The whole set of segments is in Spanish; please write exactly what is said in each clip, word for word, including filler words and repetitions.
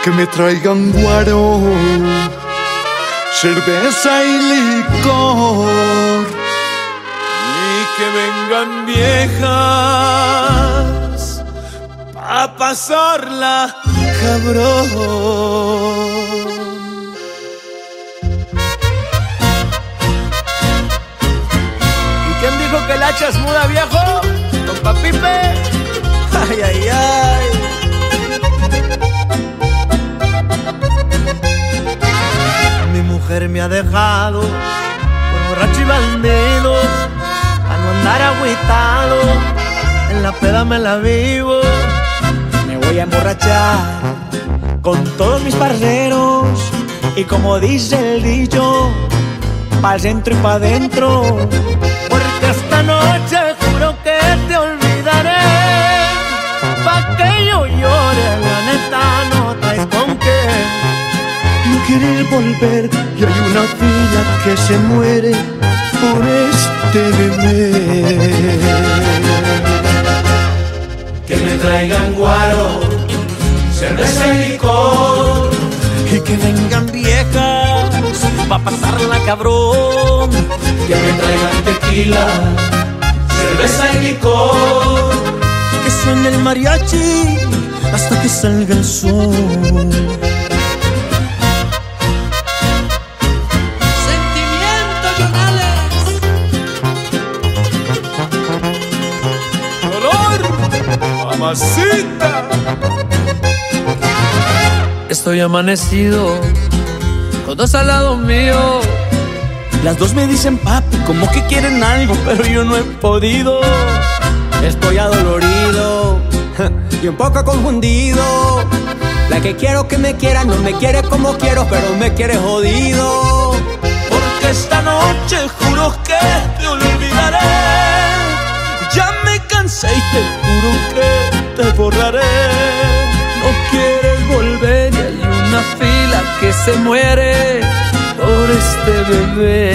que me traigan guaro, cerveza y licor, y que vengan viejas a pasarla cabrón. ¿Y quién dijo que la hacha es muda, viejo? ¿Don Papipe? Ay, ay, ay. Mi mujer me ha dejado por borracho y bandido, a no andar agüitado, en la peda me la vivo. Me voy a emborrachar con todos mis parceros, y como dice el dicho, pa'l centro y pa' dentro. Porque esta noche juro que te olvidaré, pa' que yo llore, la neta no traes con qué. No quieres volver y hay una fila que se muere por este bebé. Que me traigan guaro, cerveza y licor, y que vengan viejas pa' pasarla cabrón. Que me traigan tequila, cerveza y licor, que suene el mariachi hasta que salga el sol. Sentimiento, Jonales. Dolor, mamacita. Estoy amanecido con dos al lado mío. Las dos me dicen papi, como que quieren algo, pero yo no he podido. Estoy adolorido y un poco confundido. La que quiero que me quiera no me quiere como quiero, pero me quiere jodido. Porque esta noche juro que te olvidaré. Ya me cansé y te juro que te borraré. No quieres volver y hay una fila que se muere por este bebé.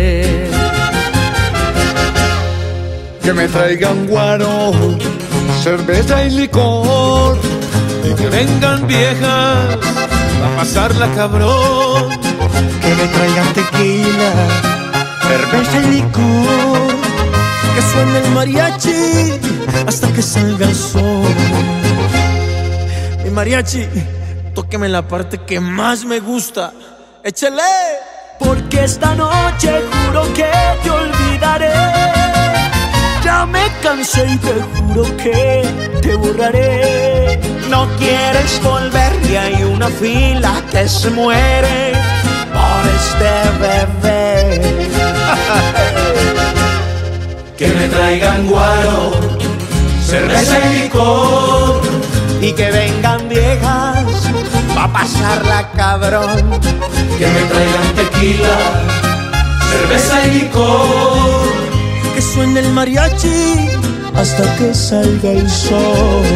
Que me traigan guaro, cerveza y licor, Y que vengan viejas a pasarla cabrón. que me traigan tequila, cerveza y licor, Que suene el mariachi hasta que salga el sol. Mi mariachi, tóqueme la parte que más me gusta. ¡Échale! Porque esta noche juro que te olvidaré. Ya me cansé y te juro que te borraré. No quieres volver y hay una fila que se muere por este bebé. Que me traigan guaro, cerveza y licor, y que vengan viejas pa' pasarla cabrón. Que me traigan tequila, cerveza y licor, que suene el mariachi hasta que salga el sol.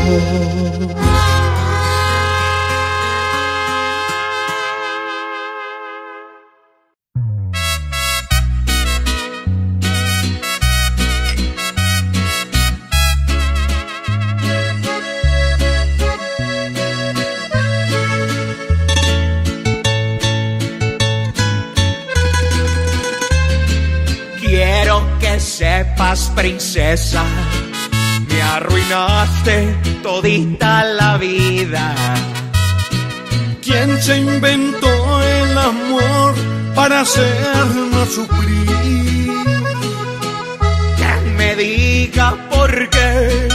Quiero que sepas, princesa, me arruinaste todita la vida. ¿quién se inventó el amor para hacernos sufrir? Que me diga por qué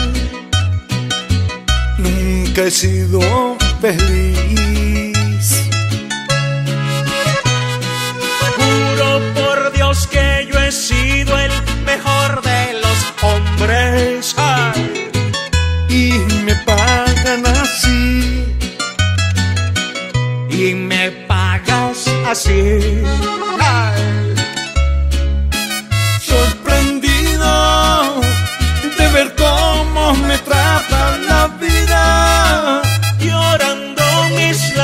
Nunca he sido feliz. Juro por Dios que yo he sido el mejor de los hombres. Ay, Y me pagan así, y me pagas así. Ay, sorprendido de ver cómo me trata la vida. llorando mis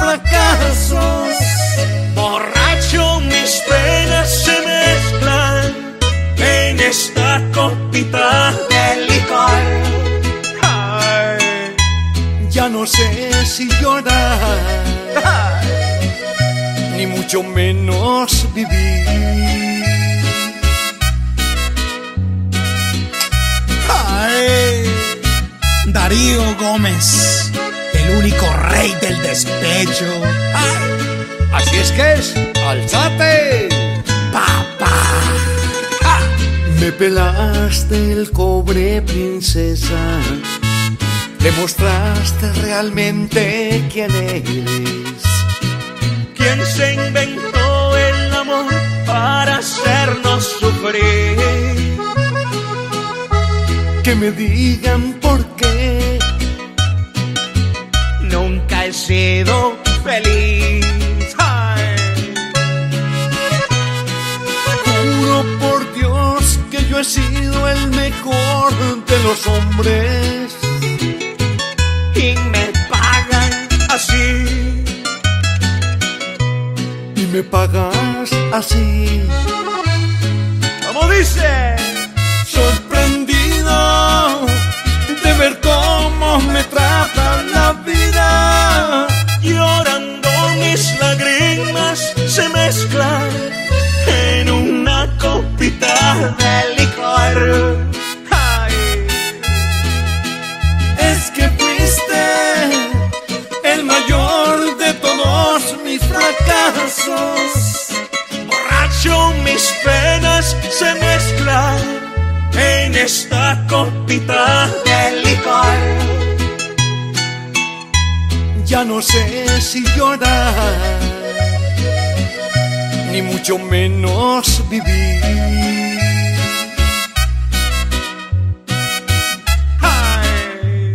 fracasos. Borracho, mis penas se mezclan en esta copita de licor. Ay, ya no sé si llorar, ni mucho menos vivir. Ay, Darío Gómez, el único rey del despecho. Ay, así es que es, alzate, Papá. ¡Ah! Me pelaste el cobre, princesa. Demostraste realmente quién eres. ¿Quién se inventó el amor para hacernos sufrir? Que me digan por qué Nunca he sido feliz. Ay. Juro por Dios que yo he sido el mejor de los hombres. Y me pagan así. Y me pagas así. ¿Cómo dice? Sorprendido de ver cómo me trata la vida. Llorando mis lágrimas se mezclan en una copita de licor. Ay. Es que fuiste el mayor de todos mis fracasos. Borracho, mis penas se mezclan en esta copita de licor. Ya no sé si llorar, ni mucho menos vivir. Ay.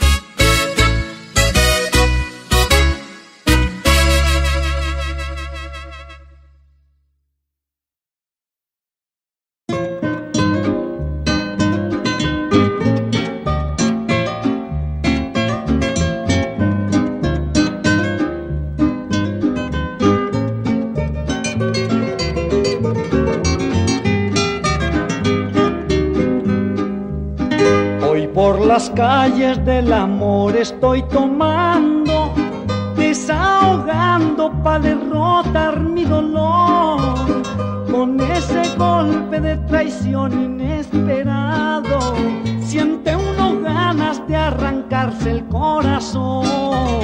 Por las calles del amor estoy tomando, desahogando pa' derrotar mi dolor. Con ese golpe de traición inesperado, siente uno ganas de arrancarse el corazón.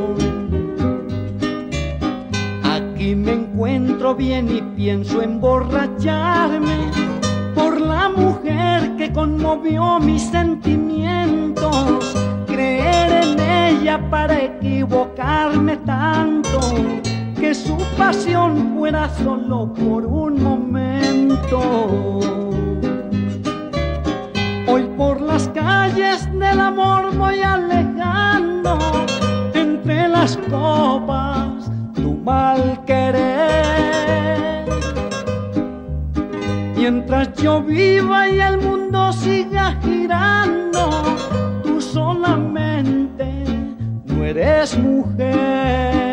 Aquí me encuentro bien y pienso emborracharme por la mujer que conmovió mis sentimientos, creer en ella para equivocarme tanto, que su pasión fuera solo por un momento. Hoy por las calles del amor voy alejando, entre las copas tu mal querer. Mientras yo viva y el mundo siga girando, tú solamente no eres mujer.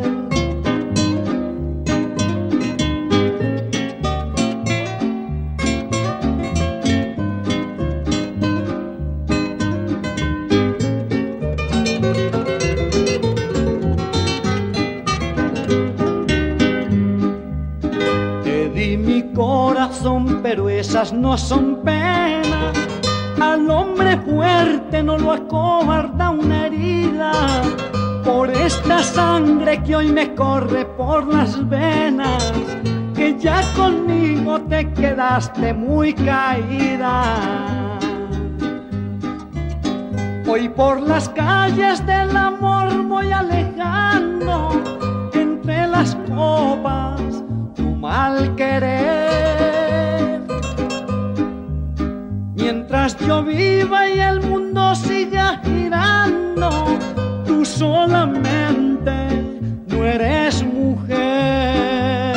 Pero esas no son penas, al hombre fuerte no lo acobarda una herida. Por esta sangre que hoy me corre por las venas, que ya conmigo te quedaste muy caída. Hoy por las calles del amor voy alejando, entre las copas tu mal querer. Mientras yo viva y el mundo siga girando, tú solamente no eres mujer.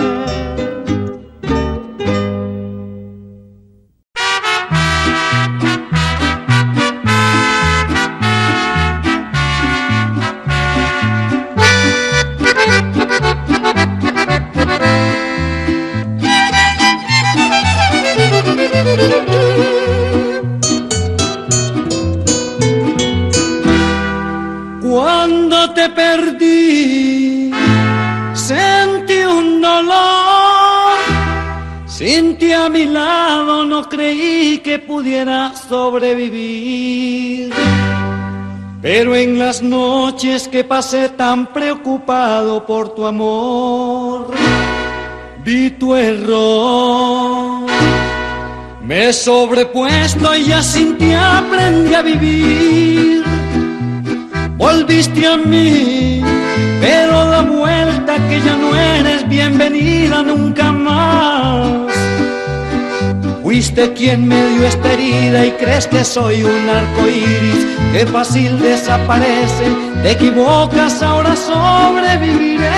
a mi lado no creí que pudiera sobrevivir. Pero en las noches que pasé tan preocupado por tu amor, vi tu error. Me he sobrepuesto y ya sin ti aprendí a vivir. Volviste a mí, pero da vuelta que ya no eres bienvenida nunca más. Fuiste quien me dio esta herida y crees que soy un arco iris que fácil desaparece. Te equivocas, ahora sobreviviré.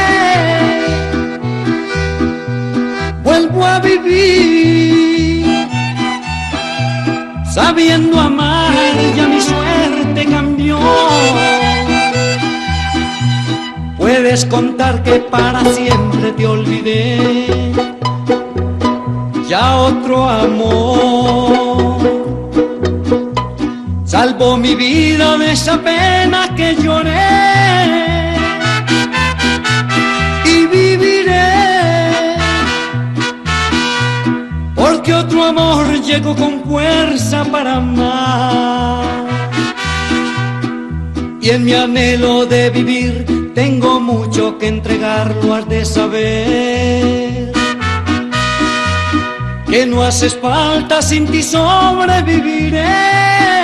Vuelvo a vivir, sabiendo amar, ya mi suerte cambió. Puedes contar que para siempre te olvidé, ya otro amor salvó mi vida de esa pena que lloré. Y viviré, porque otro amor llegó con fuerza para amar. Y en mi anhelo de vivir tengo mucho que entregar, lo has de saber. Que no haces falta, sin ti sobreviviré.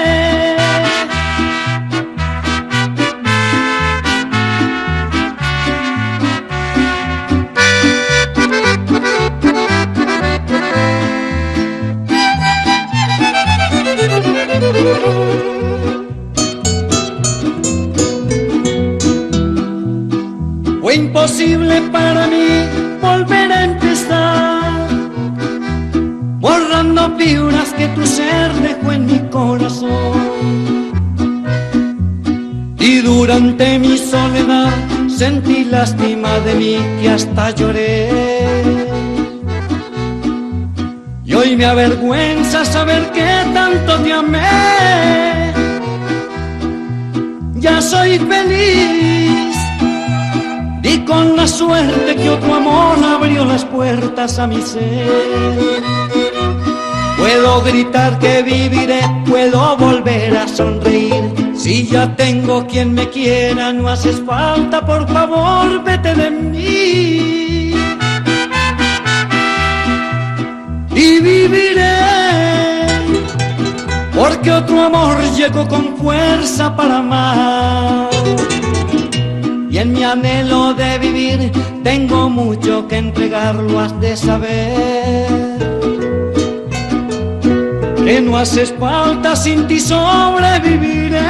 Fue imposible para mí volver a empezar, borrando figuras que tu ser dejó en mi corazón. Y durante mi soledad sentí lástima de mí que hasta lloré. Y hoy me avergüenza saber que tanto te amé. Ya soy feliz, y con la suerte que otro amor abrió las puertas a mi ser. Puedo gritar que viviré, puedo volver a sonreír. Si ya tengo quien me quiera, no haces falta, por favor, vete de mí. Y viviré, porque otro amor llegó con fuerza para amar. Y en mi anhelo de vivir tengo mucho que entregar, lo has de saber. Que no haces falta, sin ti sobreviviré.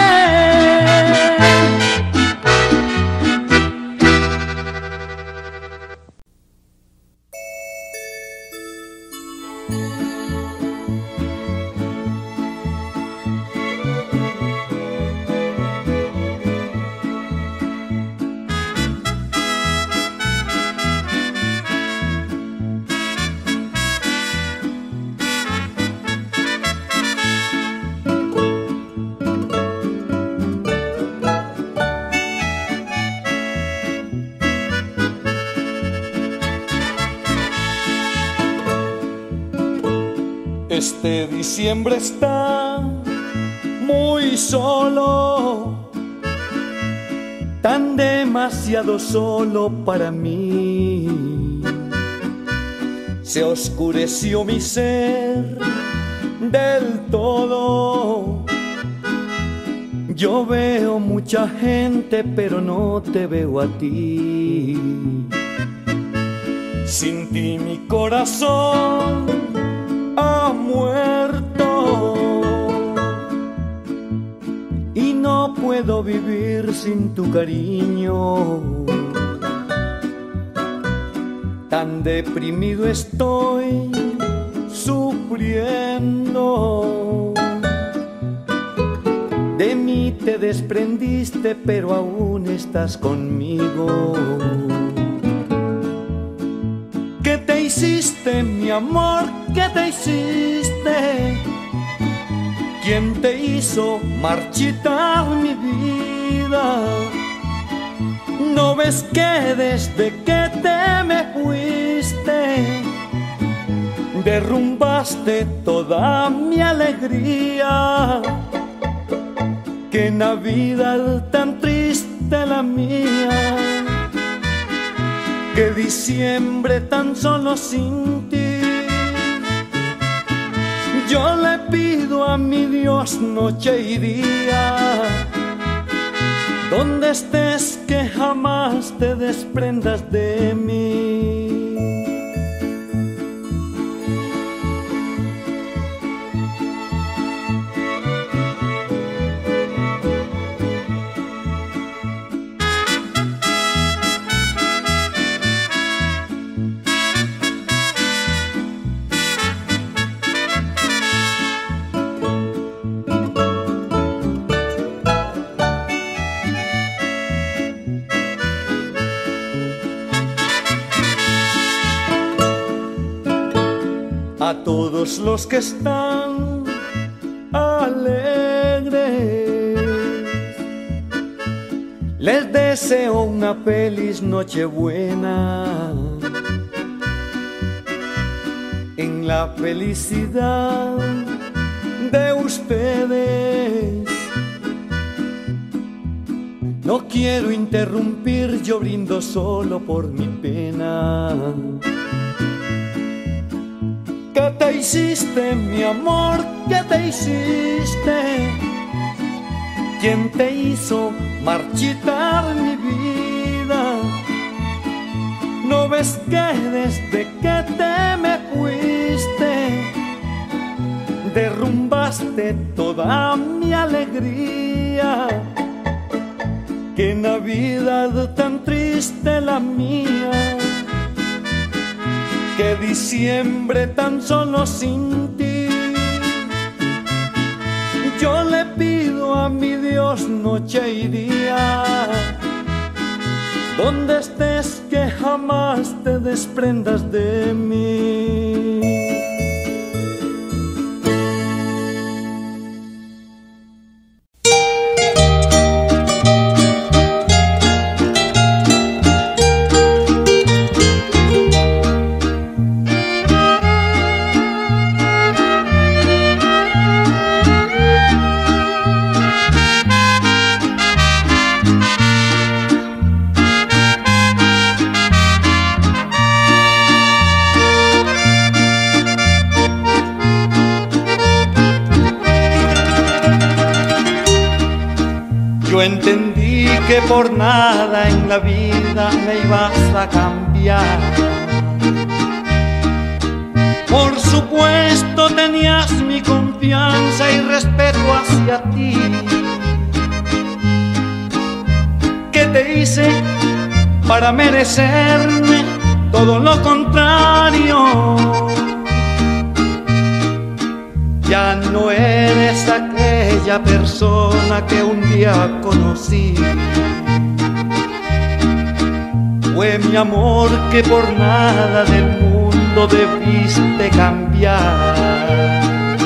Este diciembre está muy solo, tan demasiado solo para mí. Se oscureció mi ser del todo. Yo veo mucha gente, pero no te veo a ti. Sin ti mi corazón ha muerto y no puedo vivir sin tu cariño. Tan deprimido estoy, sufriendo. De mí te desprendiste, pero aún estás conmigo. ¿Qué te hiciste, mi amor? ¿Qué te hiciste? ¿Quién te hizo marchitar mi vida? ¿No ves que desde que te me fuiste derrumbaste toda mi alegría. Qué Navidad tan triste la mía, qué diciembre tan solo sin ti. Yo le pido a mi Dios noche y día, donde estés que jamás te desprendas de mí. A todos los que están alegres les deseo una feliz Nochebuena. En la felicidad de ustedes no quiero interrumpir, yo brindo solo por mi pena. ¿Qué te hiciste, mi amor? ¿Qué te hiciste? ¿Quién te hizo marchitar mi vida? ¿No ves que desde que te me fuiste derrumbaste toda mi alegría? Qué Navidad tan triste la mía, qué diciembre tan solo sin ti. Yo le pido a mi Dios noche y día, donde estés que jamás te desprendas de mí. Yo entendí que por nada en la vida me ibas a cambiar. Por supuesto tenías mi confianza y respeto hacia ti. ¿Qué te hice para merecerme todo lo contrario? Ya no eres aquella persona que un día conocí. Fue mi amor que por nada del mundo debiste cambiar.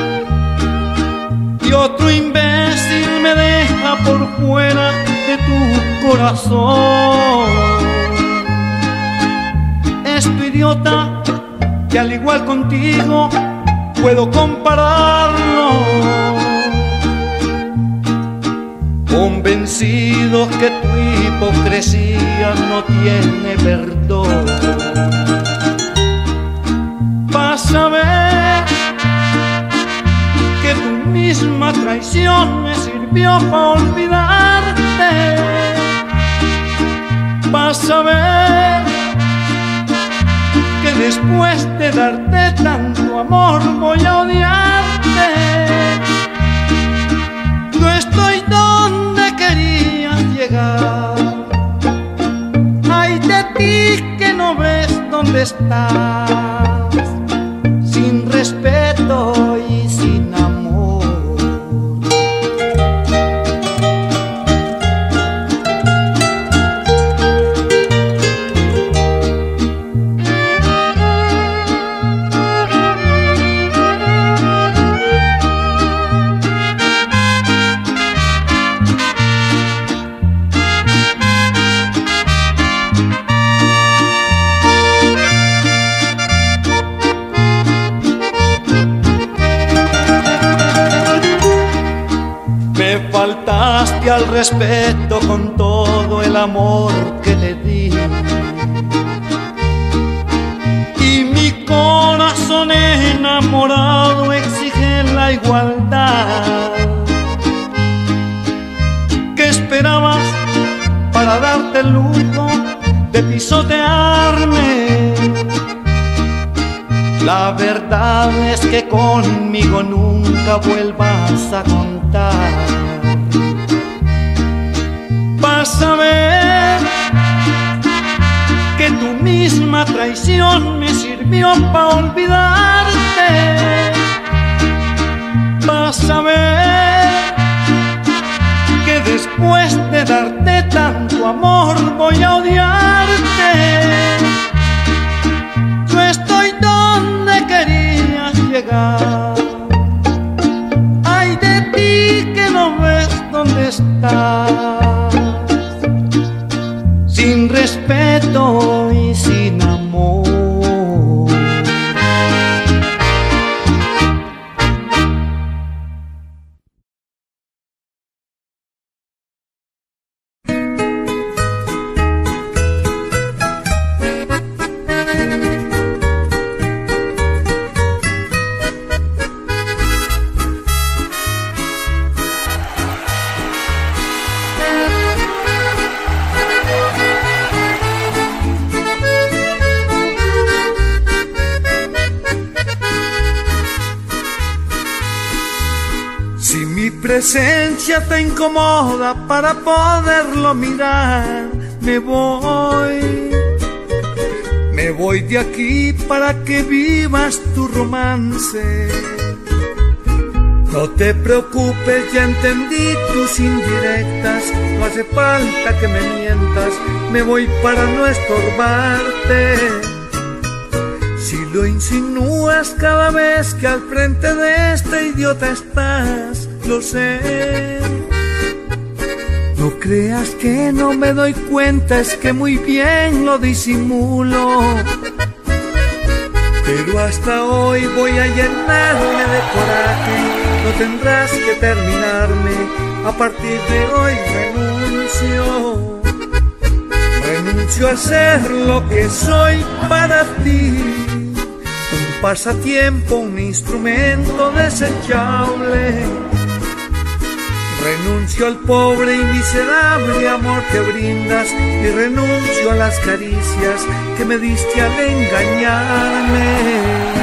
Y otro imbécil me deja por fuera de tu corazón. Es tu idiota que al igual contigo puedo compararlo, convencido que tu hipocresía no tiene perdón. Vas a ver que tu misma traición me sirvió para olvidarte. Vas a ver que después de darte tanto amor voy a odiarte. No estoy donde querías llegar. Ay de ti que no ves dónde estás, sin respeto y sin amor. faltaste al respeto con todo el amor que te di. Y mi corazón enamorado exige la igualdad. ¿Qué esperabas para darte el lujo de pisotearme? La verdad es que conmigo nunca vuelvas a contar. Vas a ver que tu misma traición me sirvió para olvidarte. Vas a ver que después de darte tanto amor voy a odiarte. Yo estoy donde querías llegar. Ay de ti que no ves dónde estás, sin respeto y sin amor. Presencia te incomoda para poderlo mirar. Me voy, me voy de aquí para que vivas tu romance. No te preocupes, ya entendí tus indirectas. No hace falta que me mientas, me voy para no estorbarte. Si lo insinúas cada vez que al frente de este idiota estás, lo sé. No creas que no me doy cuenta, es que muy bien lo disimulo. Pero hasta hoy voy a llenarme de coraje. No tendrás que terminarme, a partir de hoy renuncio. Renuncio a ser lo que soy para ti, un pasatiempo, un instrumento desechable. Renuncio al pobre y miserable amor que brindas y renuncio a las caricias que me diste al engañarme.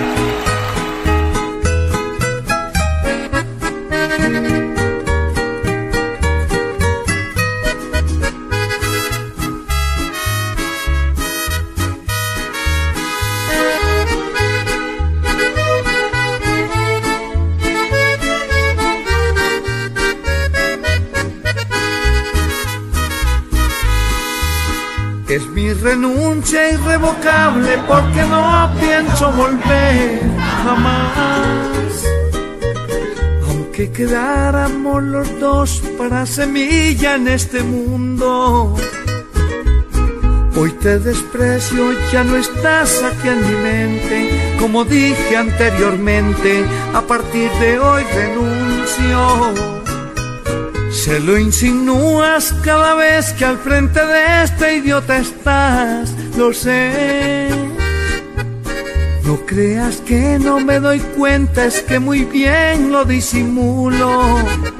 Es mi renuncia irrevocable porque no pienso volver jamás. Aunque quedáramos los dos para semilla en este mundo, hoy te desprecio, ya no estás aquí en mi mente. Como dije anteriormente, a partir de hoy renuncio. Se lo insinúas cada vez que al frente de este idiota estás, lo sé. No creas que no me doy cuenta, es que muy bien lo disimulo.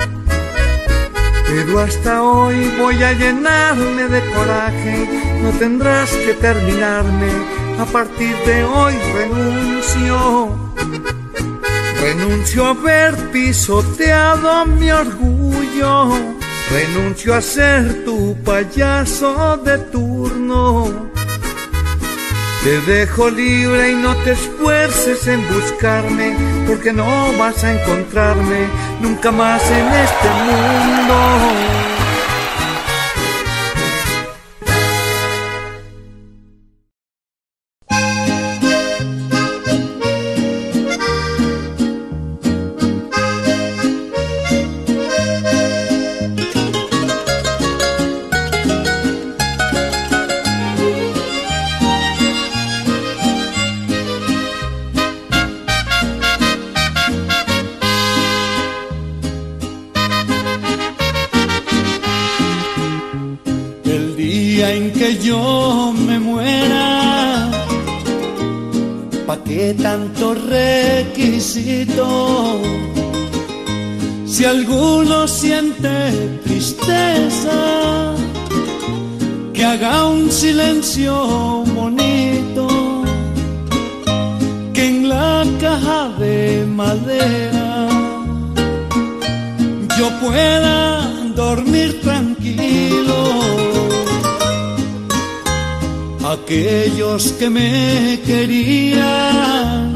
Pero hasta hoy voy a llenarme de coraje, no tendrás que terminarme, a partir de hoy renuncio. Renuncio a haber pisoteado mi orgullo, renuncio a ser tu payaso de turno. Te dejo libre y no te esfuerces en buscarme, porque no vas a encontrarme nunca más en este mundo. que yo me muera. ¿Pa' qué tanto requisito? Si alguno siente tristeza, que haga un silencio bonito, que en la caja de madera yo pueda dormir tranquilo. Aquellos que me querían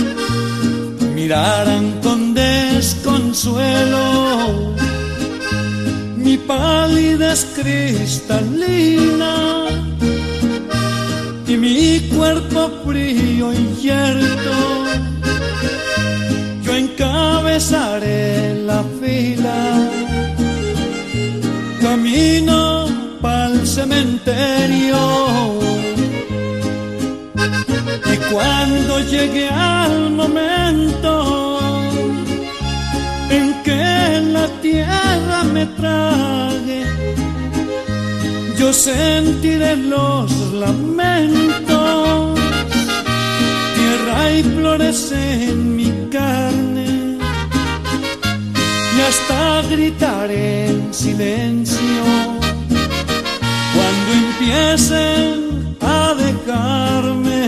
miraran con desconsuelo mi palidez cristalina y mi cuerpo frío y yerto. Yo encabezaré la fila, camino pa'l cementerio, y cuando llegue al momento en que la tierra me trague, yo sentiré los lamentos, tierra y flores en mi carne, y hasta gritaré en silencio cuando empiecen a dejarme.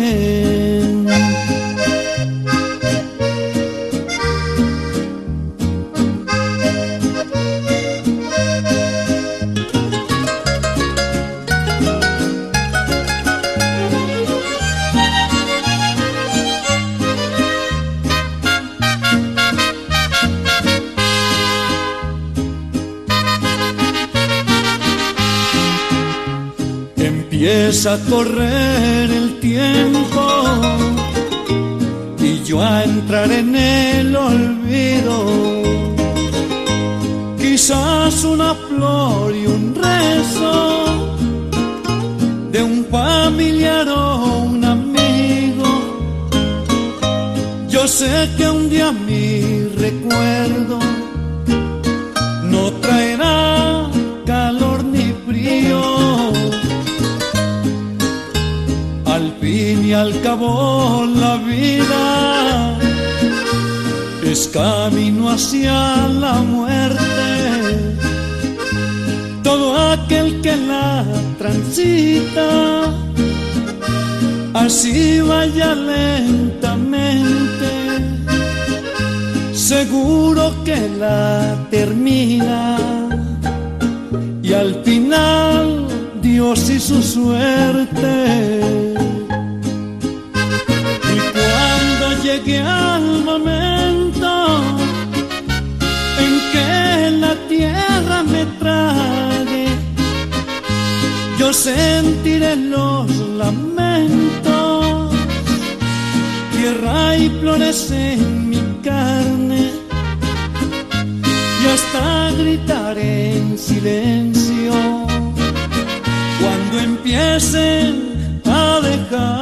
Empieza a correr el tiempo y yo a entrar en el olvido. Quizás una flor y un rezo de un familiar o un amigo. Yo sé que un día mi recuerdo no traerá calor ni frío. Al fin y al cabo la vida es camino hacia la muerte. Todo aquel que la transita, así vaya lentamente, seguro que la termina. Y al final Dios y su suerte. Llegué al momento en que la tierra me trague, yo sentiré los lamentos, tierra y flores en mi carne, y hasta gritaré en silencio cuando empiecen a dejar.